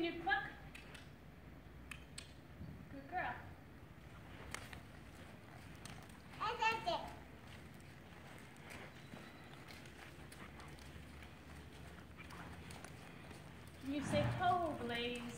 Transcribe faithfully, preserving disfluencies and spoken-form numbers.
Can you cluck? Good girl. Can you say toe, Blaze?